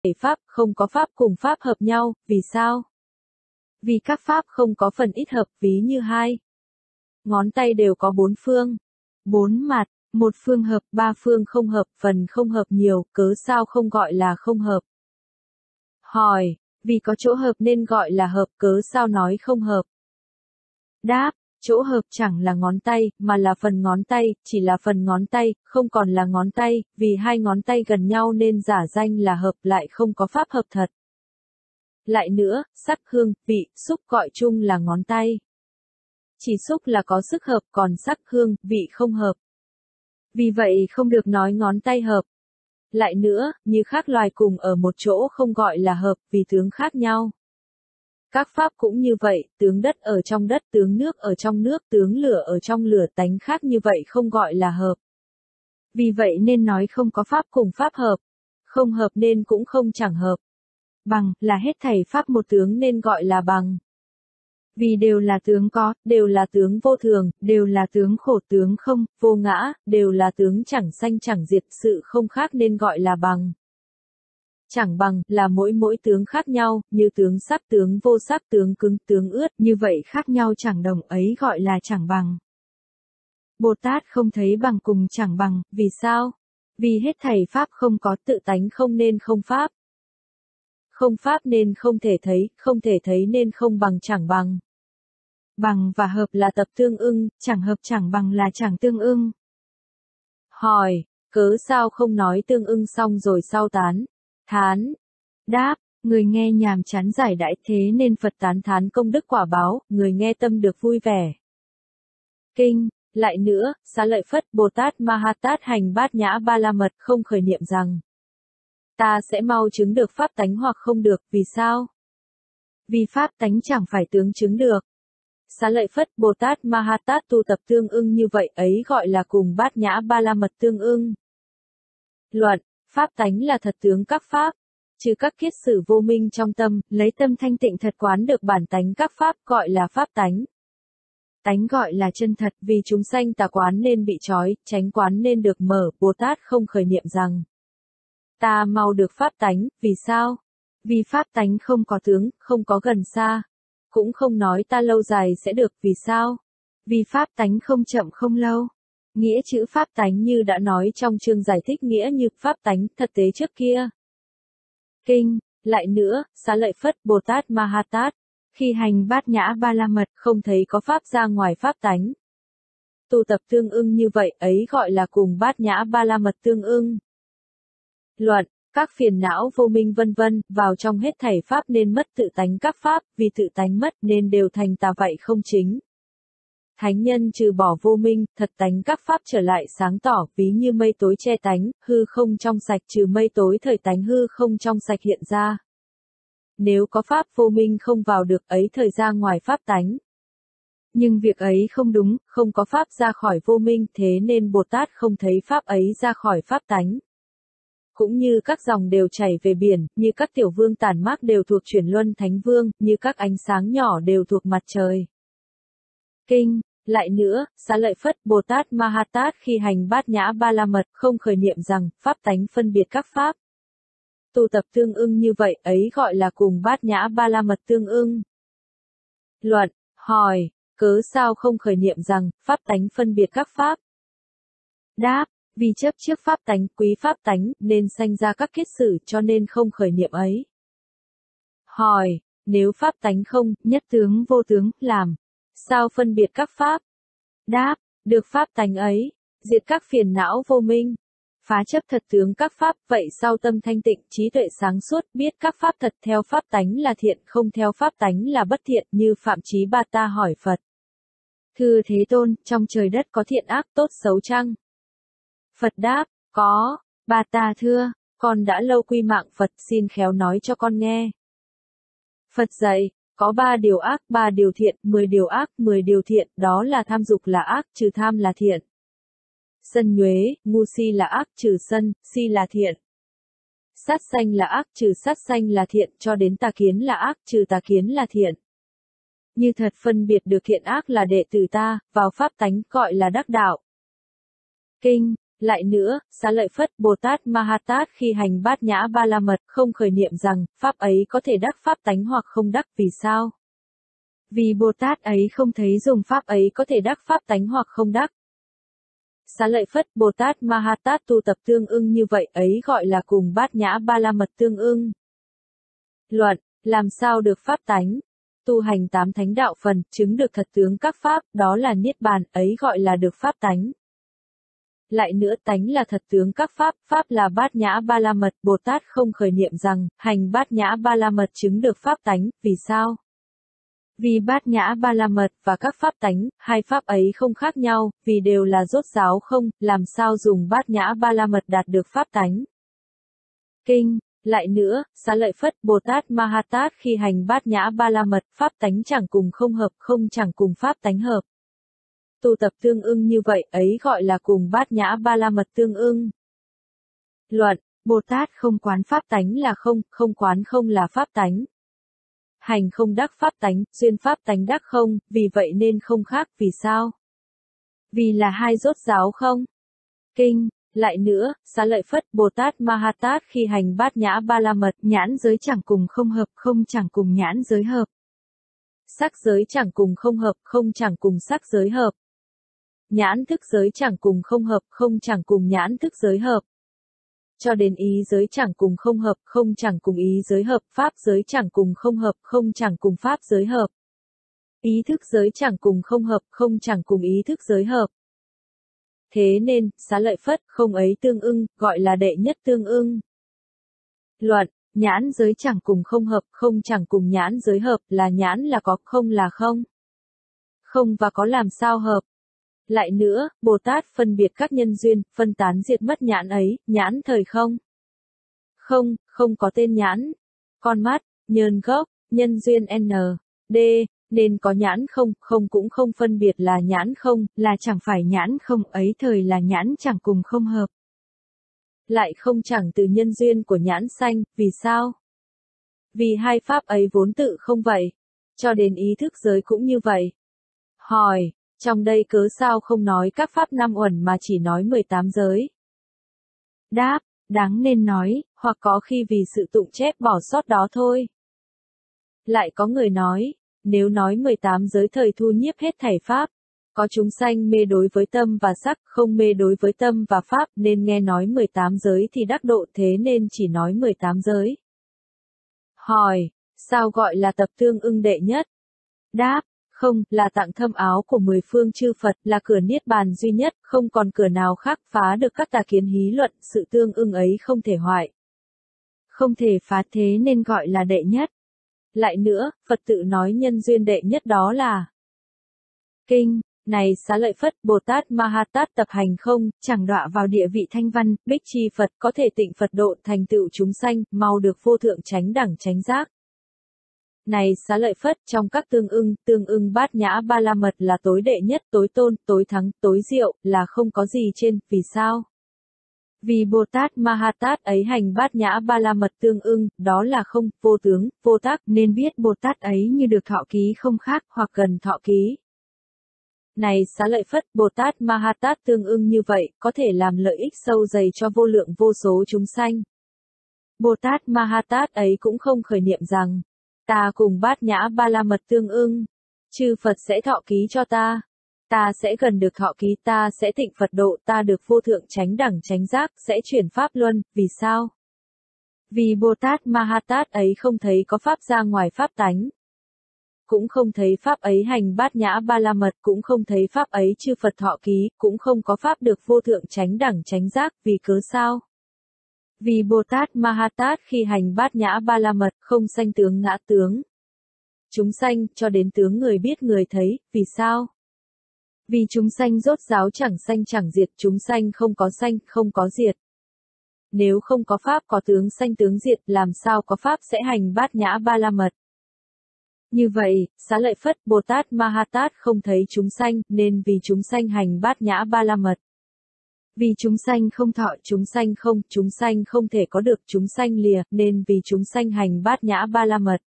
pháp, không có pháp cùng pháp hợp nhau, vì sao? Vì các pháp không có phần ít hợp, ví như hai ngón tay đều có bốn phương, bốn mặt, một phương hợp, ba phương không hợp, phần không hợp nhiều, cớ sao không gọi là không hợp? Hỏi, vì có chỗ hợp nên gọi là hợp, cớ sao nói không hợp? Đáp, chỗ hợp chẳng là ngón tay, mà là phần ngón tay, chỉ là phần ngón tay, không còn là ngón tay, vì hai ngón tay gần nhau nên giả danh là hợp, lại không có pháp hợp thật. Lại nữa, sắc hương, vị, xúc gọi chung là ngón tay. Chỉ xúc là có sức hợp, còn sắc hương, vị không hợp. Vì vậy không được nói ngón tay hợp. Lại nữa, như khác loài cùng ở một chỗ không gọi là hợp, vì tướng khác nhau. Các pháp cũng như vậy, tướng đất ở trong đất, tướng nước ở trong nước, tướng lửa ở trong lửa, tánh khác như vậy không gọi là hợp. Vì vậy nên nói không có pháp cùng pháp hợp. Không hợp nên cũng không chẳng hợp. Bằng, là hết thảy pháp một tướng nên gọi là bằng. Vì đều là tướng có, đều là tướng vô thường, đều là tướng khổ tướng không, vô ngã, đều là tướng chẳng sanh chẳng diệt, sự không khác nên gọi là bằng. Chẳng bằng, là mỗi tướng khác nhau, như tướng sắc tướng vô sắc tướng cứng tướng ướt, như vậy khác nhau chẳng đồng ấy gọi là chẳng bằng. Bồ Tát không thấy bằng cùng chẳng bằng, vì sao? Vì hết thảy pháp không có tự tánh không nên không pháp. Không pháp nên không thể thấy nên không bằng chẳng bằng. Bằng và hợp là tập tương ưng, chẳng hợp chẳng bằng là chẳng tương ưng. Hỏi, cớ sao không nói tương ưng xong rồi sau tán? Thán. Đáp, người nghe nhàm chán giải đãi thế nên Phật tán thán công đức quả báo, người nghe tâm được vui vẻ. Kinh, lại nữa, Xá Lợi Phất Bồ Tát Ma Ha Tát hành Bát Nhã Ba La Mật không khởi niệm rằng ta sẽ mau chứng được pháp tánh hoặc không được, vì sao? Vì pháp tánh chẳng phải tướng chứng được. Xá Lợi Phất Bồ Tát Ma Ha Tát tu tập tương ưng như vậy ấy gọi là cùng Bát Nhã Ba La Mật tương ưng. Luận, pháp tánh là thật tướng các pháp, trừ các kiết sử vô minh trong tâm, lấy tâm thanh tịnh thật quán được bản tánh các pháp gọi là pháp tánh. Tánh gọi là chân thật, vì chúng sanh tà quán nên bị trói, chánh quán nên được mở, Bồ Tát không khởi niệm rằng ta mau được pháp tánh, vì sao? Vì pháp tánh không có tướng, không có gần xa. Cũng không nói ta lâu dài sẽ được, vì sao? Vì pháp tánh không chậm không lâu. Nghĩa chữ pháp tánh như đã nói trong chương giải thích nghĩa như pháp tánh thật tế trước kia. Kinh, lại nữa, Xá Lợi Phất Bồ Tát Ma Ha Tát, khi hành Bát Nhã Ba La Mật không thấy có pháp ra ngoài pháp tánh. Tu tập tương ưng như vậy ấy gọi là cùng Bát Nhã Ba La Mật tương ưng. Luận, các phiền não vô minh vân vân, vào trong hết thảy pháp nên mất tự tánh các pháp, vì tự tánh mất nên đều thành tà vậy không chính. Thánh nhân trừ bỏ vô minh, thật tánh các pháp trở lại sáng tỏ, ví như mây tối che tánh, hư không trong sạch trừ mây tối thời tánh hư không trong sạch hiện ra. Nếu có pháp vô minh không vào được ấy thời ra ngoài pháp tánh. Nhưng việc ấy không đúng, không có pháp ra khỏi vô minh, thế nên Bồ Tát không thấy pháp ấy ra khỏi pháp tánh. Cũng như các dòng đều chảy về biển, như các tiểu vương tản mác đều thuộc chuyển luân thánh vương, như các ánh sáng nhỏ đều thuộc mặt trời. Kinh, lại nữa, Xá Lợi Phất Bồ Tát Ma Ha Tát khi hành Bát Nhã Ba La Mật không khởi niệm rằng pháp tánh phân biệt các pháp. Tu tập tương ưng như vậy ấy gọi là cùng Bát Nhã Ba La Mật tương ưng. Luận, hỏi, cớ sao không khởi niệm rằng pháp tánh phân biệt các pháp? Đáp, vì chấp trước pháp tánh, quý pháp tánh, nên sanh ra các kiết sử cho nên không khởi niệm ấy. Hỏi, nếu pháp tánh không, nhất tướng vô tướng, làm sao phân biệt các pháp? Đáp, được pháp tánh ấy, diệt các phiền não vô minh, phá chấp thật tướng các pháp, vậy sau tâm thanh tịnh, trí tuệ sáng suốt, biết các pháp thật theo pháp tánh là thiện, không theo pháp tánh là bất thiện, như Phạm Chí Bà Ta hỏi Phật. Thưa Thế Tôn, trong trời đất có thiện ác tốt xấu chăng? Phật đáp, có. Bà Ta thưa, con đã lâu quy mạng Phật, xin khéo nói cho con nghe. Phật dạy, có 3 điều ác, 3 điều thiện, 10 điều ác, 10 điều thiện, đó là tham dục là ác, trừ tham là thiện. Sân nhuế, ngu si là ác, trừ sân, si là thiện. Sát sanh là ác, trừ sát sanh là thiện, cho đến tà kiến là ác, trừ tà kiến là thiện. Như thật phân biệt được thiện ác là đệ tử ta, vào pháp tánh gọi là đắc đạo. Kinh, Lại nữa, Xá Lợi Phất Bồ Tát Ma Ha Tát khi hành Bát Nhã Ba La Mật không khởi niệm rằng, pháp ấy có thể đắc pháp tánh hoặc không đắc, vì sao? Vì Bồ Tát ấy không thấy dùng pháp ấy có thể đắc pháp tánh hoặc không đắc. Xá Lợi Phất Bồ Tát Ma Ha Tát tu tập tương ưng như vậy ấy gọi là cùng Bát Nhã Ba La Mật tương ưng. Luận, làm sao được pháp tánh? Tu hành 8 thánh đạo phần, chứng được thật tướng các pháp, đó là Niết Bàn, ấy gọi là được pháp tánh. Lại nữa tánh là thật tướng các pháp, pháp là Bát Nhã Ba La Mật, Bồ Tát không khởi niệm rằng, hành Bát Nhã Ba La Mật chứng được pháp tánh, vì sao? Vì Bát Nhã Ba La Mật và các pháp tánh, hai pháp ấy không khác nhau, vì đều là rốt ráo không, làm sao dùng Bát Nhã Ba La Mật đạt được pháp tánh. Kinh, lại nữa, Xá Lợi Phất Bồ Tát Ma Ha Tát khi hành Bát Nhã Ba La Mật, pháp tánh chẳng cùng không hợp, không chẳng cùng pháp tánh hợp. Tu tập tương ưng như vậy ấy gọi là cùng Bát Nhã Ba La Mật tương ưng. Luận, Bồ Tát không quán pháp tánh là không, không quán không là pháp tánh. Hành không đắc pháp tánh, duyên pháp tánh đắc không, vì vậy nên không khác, vì sao? Vì là hai rốt ráo không? Kinh, lại nữa, Xá Lợi Phất Bồ Tát Ma Ha Tát khi hành Bát Nhã Ba La Mật, nhãn giới chẳng cùng không hợp, không chẳng cùng nhãn giới hợp. Sắc giới chẳng cùng không hợp, không chẳng cùng sắc giới hợp. Nhãn thức giới chẳng cùng không hợp, không chẳng cùng nhãn thức giới hợp. Cho đến ý giới chẳng cùng không hợp, không chẳng cùng ý giới hợp, pháp giới chẳng cùng không hợp, không chẳng cùng pháp giới hợp. Ý thức giới chẳng cùng không hợp, không chẳng cùng ý thức giới hợp. Thế nên, Xá Lợi Phất không ấy tương ưng, gọi là đệ nhất tương ưng. Luận, nhãn giới chẳng cùng không hợp, không chẳng cùng nhãn giới hợp, là nhãn là có, không là không. Không và có làm sao hợp. Lại nữa, Bồ Tát phân biệt các nhân duyên, phân tán diệt mất nhãn ấy, nhãn thời không. Không, không có tên nhãn. Con mắt, nhơn gốc, nhân duyên N, D, nên có nhãn không, không cũng không phân biệt là nhãn không, là chẳng phải nhãn không ấy thời là nhãn chẳng cùng không hợp. Lại không chẳng từ nhân duyên của nhãn sanh, vì sao? Vì hai pháp ấy vốn tự không vậy. Cho đến ý thức giới cũng như vậy. Hỏi, trong đây cớ sao không nói các pháp năm uẩn mà chỉ nói 18 giới? Đáp, đáng nên nói, hoặc có khi vì sự tụng chép bỏ sót đó thôi. Lại có người nói, nếu nói 18 giới thời thu nhiếp hết thảy pháp, có chúng sanh mê đối với tâm và sắc, không mê đối với tâm và pháp, nên nghe nói 18 giới thì đắc độ, thế nên chỉ nói 18 giới. Hỏi, sao gọi là tập tương ưng đệ nhất? Đáp, không, là tạng thâm áo của 10 phương chư Phật, là cửa niết bàn duy nhất, không còn cửa nào khác phá được các tà kiến hí luận, sự tương ưng ấy không thể hoại. Không thể phá, thế nên gọi là đệ nhất. Lại nữa, Phật tự nói nhân duyên đệ nhất đó là Kinh, này Xá Lợi Phất Bồ Tát Ma Ha Tát tập hành không, chẳng đọa vào địa vị thanh văn, bích chi Phật, có thể tịnh Phật độ thành tựu chúng sanh, mau được vô thượng chánh đẳng chánh giác. Này Xá Lợi Phất, trong các tương ưng Bát Nhã Ba La Mật là tối đệ nhất, tối tôn, tối thắng, tối diệu, là không có gì trên, vì sao? Vì Bồ Tát Ma Ha Tát ấy hành Bát Nhã Ba La Mật tương ưng, đó là không, vô tướng, vô tác, nên biết Bồ Tát ấy như được thọ ký không khác, hoặc gần thọ ký. Này Xá Lợi Phất, Bồ Tát Ma Ha Tát tương ưng như vậy, có thể làm lợi ích sâu dày cho vô lượng vô số chúng sanh. Bồ Tát Ma Ha Tát ấy cũng không khởi niệm rằng, ta cùng Bát Nhã Ba La Mật tương ưng, chư Phật sẽ thọ ký cho ta. Ta sẽ gần được thọ ký, ta sẽ tịnh Phật độ, ta được vô thượng chánh đẳng chánh giác, sẽ chuyển pháp luân, vì sao? Vì Bồ Tát Ma Ha Tát ấy không thấy có pháp ra ngoài pháp tánh. Cũng không thấy pháp ấy hành Bát Nhã Ba La Mật, cũng không thấy pháp ấy chư Phật thọ ký, cũng không có pháp được vô thượng chánh đẳng chánh giác, vì cớ sao? Vì Bồ Tát Ma Ha Tát khi hành Bát Nhã Ba La Mật, không sanh tướng ngã tướng. Chúng sanh, cho đến tướng người biết người thấy, vì sao? Vì chúng sanh rốt ráo chẳng sanh chẳng diệt, chúng sanh không có sanh, không có diệt. Nếu không có pháp có tướng sanh tướng diệt, làm sao có pháp sẽ hành Bát Nhã Ba La Mật? Như vậy, Xá Lợi Phất Bồ Tát Ma Ha Tát không thấy chúng sanh, nên vì chúng sanh hành Bát Nhã Ba La Mật. Vì chúng sanh không thọ, chúng sanh không thể có được, chúng sanh lìa, nên vì chúng sanh hành Bát Nhã Ba La Mật.